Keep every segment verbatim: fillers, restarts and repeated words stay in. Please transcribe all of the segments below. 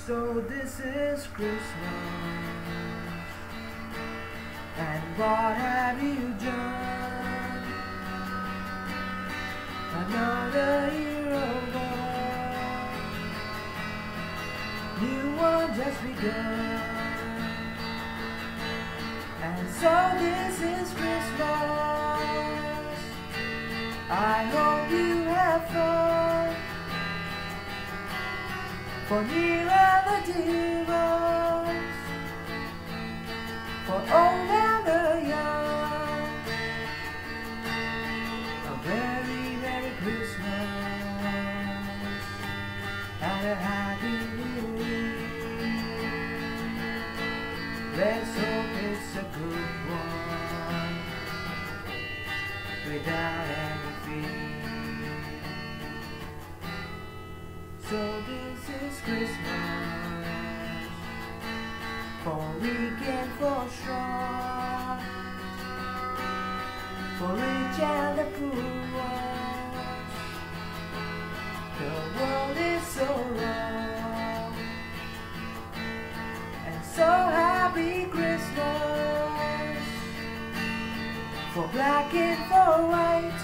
So this is Christmas, and what have you done? Another year over, new one just begun. And so this is Christmas, I hope you have fun. For near and the dear ones, for old and the young, a very Merry Christmas and a Happy New Year. Let's hope it's a good one, without any fear. So this is Christmas, for weak and for strong, for rich and the poor ones. The world is so wrong, and so happy Christmas, for black and for white,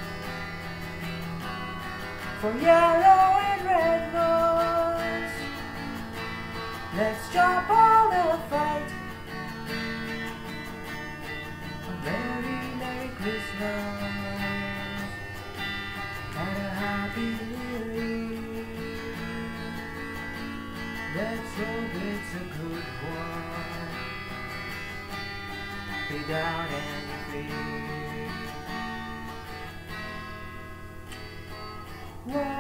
for yellow and red ones. Let's jump all the fight. A very Merry Christmas and a Happy New Year. Let's hope it's a good one, without any fear. Whoa.